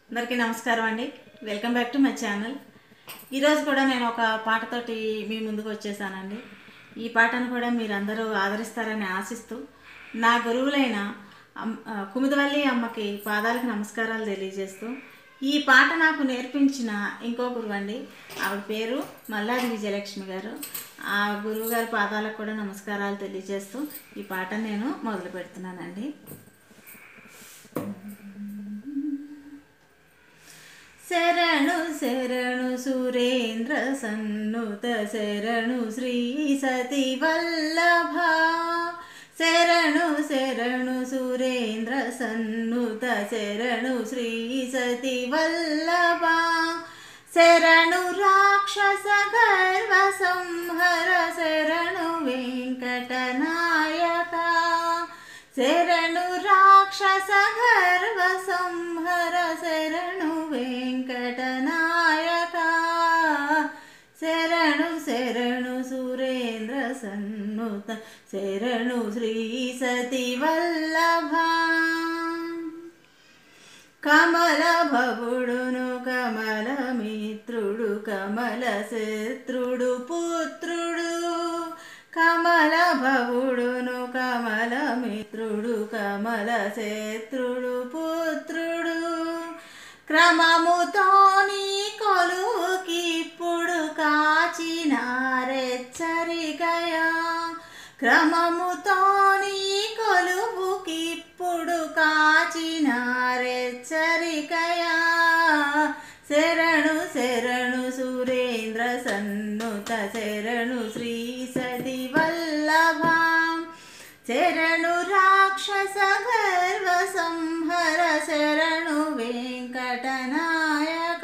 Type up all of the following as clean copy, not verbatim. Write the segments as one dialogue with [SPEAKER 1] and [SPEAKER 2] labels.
[SPEAKER 1] అందరికీ నమస్కారం అండి. Welcome back to my channel. ఈరోజు కూడా నేను ఒక పాటతోటి మీ ముందుకు వచ్చేసానండి. ఈ పాటను కూడా మీరందరూ ఆదరిస్తారని ఆశిస్తూ నా గురువులైన కుముదవల్లి అమ్మకి పాదాలకు నమస్కారాలు తెలియజేస్తూ ఈ పాట నాకు నేర్పించిన ఇంకో గురువు అండి. ఆవిడ పేరు మల్లాది విజయలక్ష్మి గారు. ఆ గురువు గారి పాదాలకు కూడా నమస్కారాలు తెలియజేస్తూ ఈ పాటను నేను మొదలు పెడుతున్నానండి. శరణు శరణు సురేంద్ర సన్నుత శరణు శ్రీ సతి వల్లభ శరణు శరణు సురేంద్ర సన్నుత శరణు శ్రీ సతి వల్లభ శరణు రాక్షస గర్వ సంహర శరణు వెంకటనాయక శరణు రాక్షస గర్వ సంహర శరణు వెంకటనాయక శరణు శరణు సురేంద్ర సన్నుత శరణు శ్రీ సతి వల్లభ కమల భవుడును కమల మిత్రుడు కమల శత్రుడు పుత్రుడు కమల భవుడును కమల మిత్రుడు కమల శత్రుడు పుత్రుడు క్రమముతోని కొలువుకిప్పుడు కాచినారెచ్చరికయా క్రమముతోని కొలువుకిప్పుడు కాచినారెచ్చరికయా శరణు శరణు సురేంద్ర సన్నుత శరణు శ్రీ సతి వల్లభ శరణు రాక్షస గర్వ సంహర శరణు వెంకటనాయక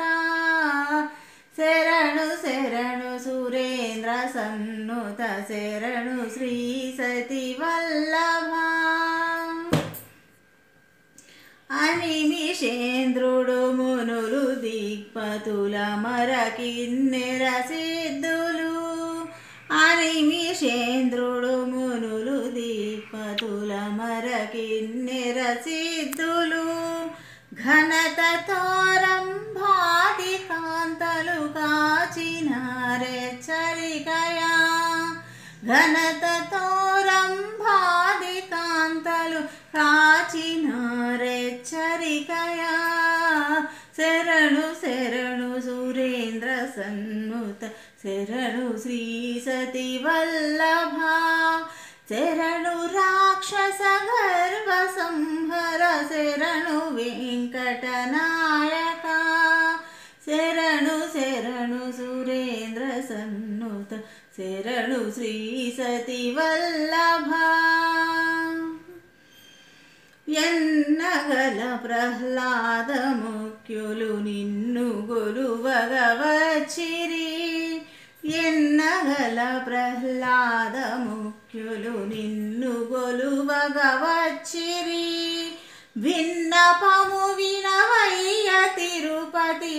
[SPEAKER 1] శరణు శరణు సురేంద్ర సన్నుత శరణు శ్రీ సతి వల్లభ అనిమిషేంద్రుడు మునులు దిక్పతుల మరకిన్నెర సిద్ధులు అనిమిషేంద్రుడు మునులు దిక్పతుల మరకిన్నెర సిద్ధులు ఘనతతో రంభాది కాంతలు కాచినారెచ్చరికయా ఘనతతో రంభాది కాంతలు కాచినారెచ్చరికయా శరణు శరణు సురేంద్ర సన్నుత శరణు శ్రీ సతి వల్లభ శరణు రాక్షస గర్వ సంహర శరణు వెంకటనాయక శరణు శరణు సురేంద్ర సన్నుత శరణు శ్రీ సతి వల్లభ ఎన్నగల ప్రహ్లాద ముఖ్యులు నిన్ను గొలువగా వచ్చిరి ఎన్నగల ప్రహ్లాద ముఖ్యులు నిన్ను గొలువగా వచ్చిరి విన్నపము వినవయ్య తిరుపతి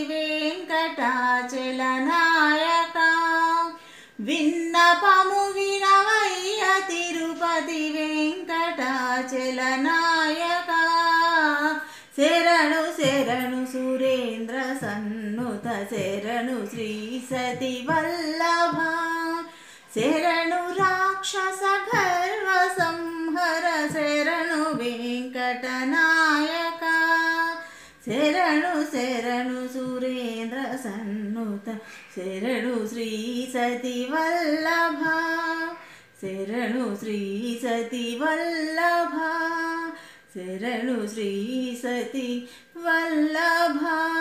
[SPEAKER 1] వెంకటాచలనాయక విన్నపము వినవయ్య తిరుపతి వెంకటాచలనాయక శరణు శరణు సురేంద్ర సన్నుత శరణు శ్రీ సతి వల్లభ శరణు రాక్షస గర్వ సంహర శరణు వెంకటనాయక శరణు శరణు సురేంద్ర సన్నుత శరణు శ్రీ సతి వల్లభ శరణు శ్రీ సతి వల్లభ శరణు శ్రీ సతి వల్లభ.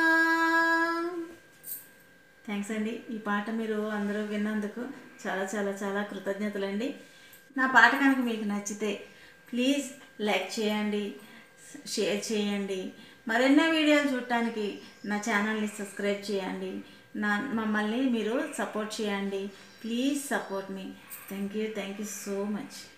[SPEAKER 1] థ్యాంక్స్ అండి. ఈ పాట మీరు అందరూ విన్నందుకు చాలా చాలా చాలా కృతజ్ఞతలండి. నా పాట కనుక మీకు నచ్చితే ప్లీజ్ లైక్ చేయండి, షేర్ చేయండి. మరెన్నో వీడియోలు చూడటానికి నా ఛానల్ని సబ్స్క్రైబ్ చేయండి. మమ్మల్ని మీరు సపోర్ట్ చేయండి. Please support me. Thank you so much.